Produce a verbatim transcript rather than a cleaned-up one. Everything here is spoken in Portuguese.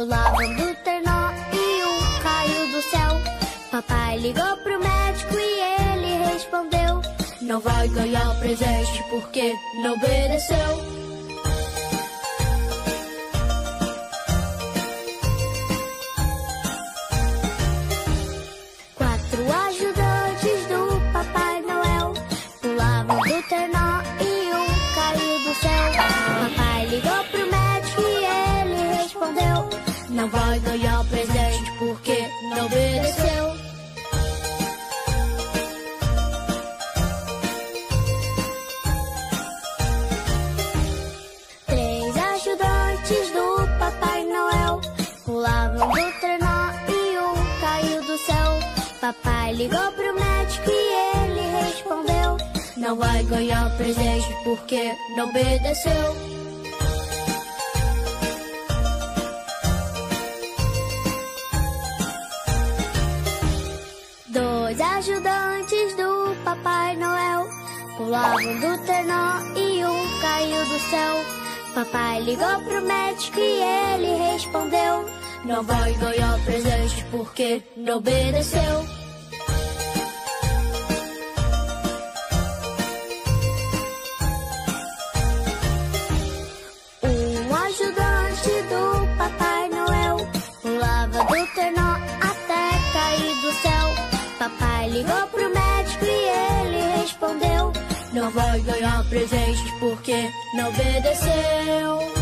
pulavam do trenó e um caiu do céu. Papai ligou pro médico e ele respondeu: não vai ganhar presente porque não obedeceu. Quatro ajudantes do Papai Noel pulavam do trenó e um caiu do céu. Papai ligou pro médico e ele respondeu: não vai ganhar presente porque não obedeceu. Três ajudantes do Papai Noel pulavam do trenó e um caiu do céu. Papai ligou pro médico e ele respondeu: não vai ganhar presente porque não obedeceu. Dois ajudantes do Papai Noel pulavam do trenó e um caiu do céu. Papai ligou pro médico e ele respondeu: não vai ganhar presente porque não obedeceu. Um ajudante do Papai Noel pulava do trenó até cair do céu. Papai ligou pro médico e ele respondeu: não vai ganhar presente porque não obedeceu.